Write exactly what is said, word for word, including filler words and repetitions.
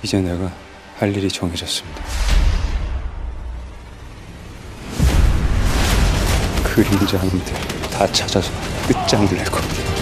이제 내가 할 일이 정해졌습니다. 그림자 놈들 다 찾아서 끝장을 낼 겁니다.